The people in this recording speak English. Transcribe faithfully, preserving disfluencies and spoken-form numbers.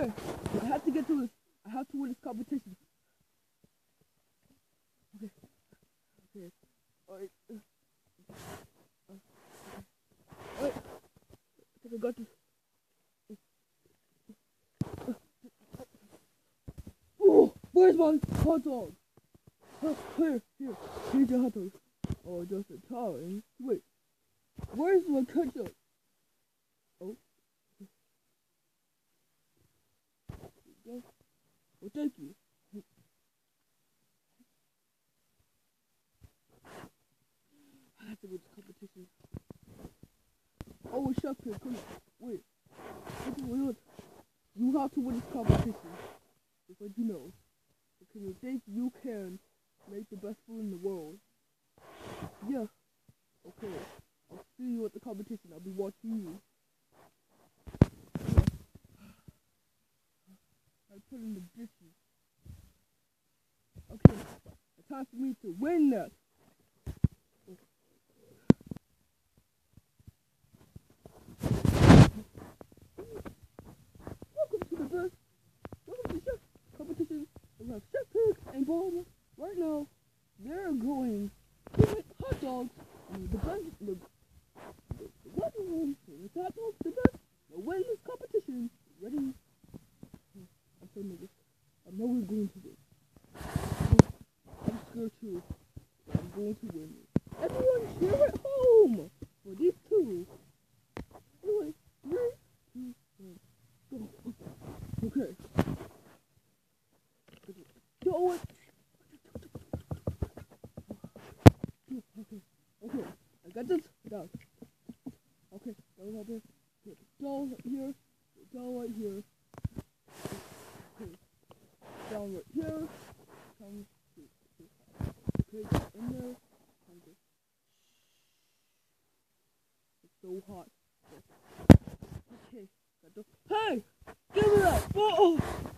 Okay, I have to get to this. I have to win this competition. Okay, okay, alright. Uh, alright, I think I got this. Oh, where's my hot dog? Uh, here, here, here's your hot dog. Oh, just a time. Wait, where's my ketchup? Oh, there you go. Well, thank you. I have to go to competition. Oh, Chef here, come on. Wait, wait, wait. You have to win this competition. Because you know, because you think you can make the best food in the world. Yeah. Okay. I'll see you at the competition. I'll be watching you. I put in the dishes. Okay. It's time for me to win that. Welcome to the best. Welcome to the chef competition. We have Chef Pig and Bulma. Right now, they're going to make hot dogs. And the best, the, the, the weapon one, the hot dogs, the best. They'll win this competition. Ready? I'm so nervous. I know we're going to win. I'm scared too. But I'm going to win. Everyone cheer at home for these two. Anyway, three, two, one, go. Okay. Do it. Okay. Okay. I got this. Down. Okay. Down right there. Put the doll right here. The doll right here. Okay. Down right here. Come to okay, get in there. Come to it's so hot. Okay. Got the hey! Give me that! Oh!